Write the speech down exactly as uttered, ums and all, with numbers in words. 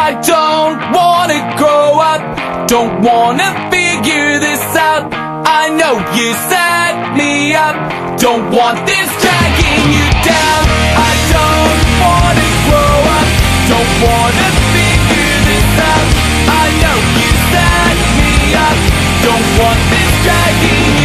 I don't wanna grow up, don't wanna figure this out. I know you set me up, don't want this dragging you down. I don't wanna grow up, don't wanna figure this out. I know you set me up, don't want this dragging